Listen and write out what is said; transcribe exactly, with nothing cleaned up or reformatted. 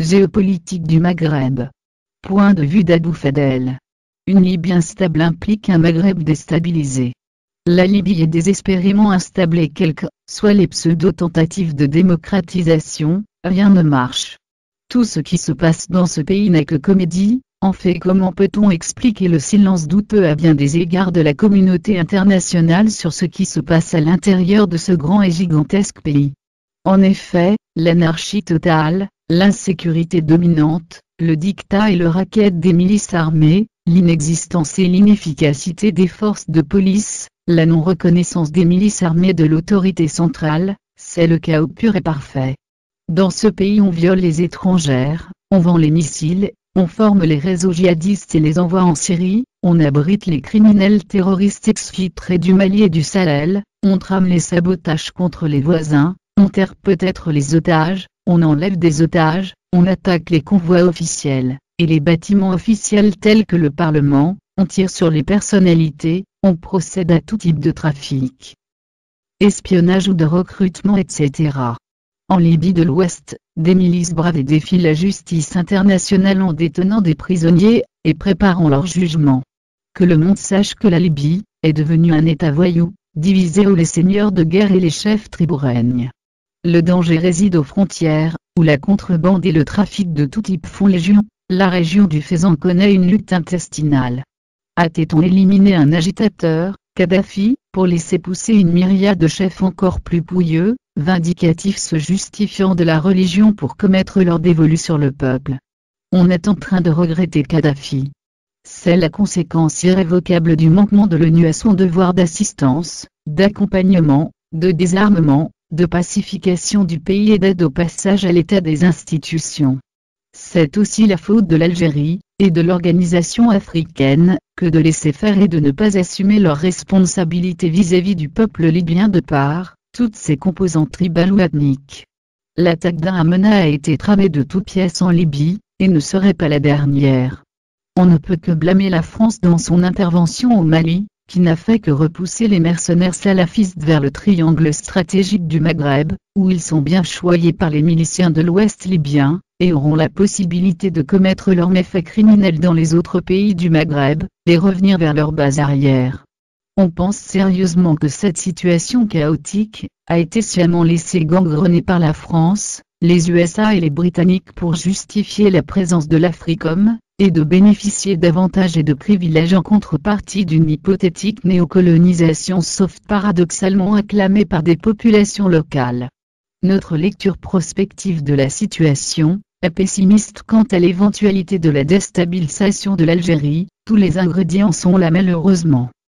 Géopolitique du Maghreb. Point de vue d'Abou Fadel. Une Libye instable implique un Maghreb déstabilisé. La Libye est désespérément instable et quelles que soient les pseudo-tentatives de démocratisation, rien ne marche. Tout ce qui se passe dans ce pays n'est que comédie. En fait, comment peut-on expliquer le silence douteux à bien des égards de la communauté internationale sur ce qui se passe à l'intérieur de ce grand et gigantesque pays? En effet, l'anarchie totale, l'insécurité dominante, le diktat et le racket des milices armées, l'inexistence et l'inefficacité des forces de police, la non-reconnaissance des milices armées de l'autorité centrale, c'est le chaos pur et parfait. Dans ce pays on viole les étrangères, on vend les missiles, on forme les réseaux djihadistes et les envoie en Syrie, on abrite les criminels terroristes exfiltrés du Mali et du Sahel, on trame les sabotages contre les voisins, on terre peut-être les otages, on enlève des otages, on attaque les convois officiels, et les bâtiments officiels tels que le Parlement, on tire sur les personnalités, on procède à tout type de trafic, espionnage ou de recrutement et cetera. En Libye de l'Ouest, des milices bravées défient la justice internationale en détenant des prisonniers, et préparant leur jugement. Que le monde sache que la Libye est devenue un État voyou, divisé où les seigneurs de guerre et les chefs tribaux règnent. Le danger réside aux frontières, où la contrebande et le trafic de tout type font légion. La région du Fezzan connaît une lutte intestinale. A-t-on éliminé un agitateur, Kadhafi, pour laisser pousser une myriade de chefs encore plus pouilleux, vindicatifs se justifiant de la religion pour commettre leur dévolu sur le peuple? On est en train de regretter Kadhafi. C'est la conséquence irrévocable du manquement de l'ONU à son devoir d'assistance, d'accompagnement, de désarmement, de pacification du pays et d'aide au passage à l'état des institutions. C'est aussi la faute de l'Algérie, et de l'organisation africaine, que de laisser faire et de ne pas assumer leurs responsabilités vis-à-vis du peuple libyen de par toutes ses composantes tribales ou ethniques. L'attaque d'Amena a été tramée de toutes pièces en Libye, et ne serait pas la dernière. On ne peut que blâmer la France dans son intervention au Mali, qui n'a fait que repousser les mercenaires salafistes vers le triangle stratégique du Maghreb, où ils sont bien choyés par les miliciens de l'Ouest libyen, et auront la possibilité de commettre leurs méfaits criminels dans les autres pays du Maghreb, et revenir vers leur base arrière. On pense sérieusement que cette situation chaotique a été sciemment laissée gangrenée par la France, les U S A et les Britanniques pour justifier la présence de l'Africom, et de bénéficier d'avantages et de privilèges en contrepartie d'une hypothétique néocolonisation soft paradoxalement acclamée par des populations locales. Notre lecture prospective de la situation est pessimiste quant à l'éventualité de la déstabilisation de l'Algérie. Tous les ingrédients sont là malheureusement.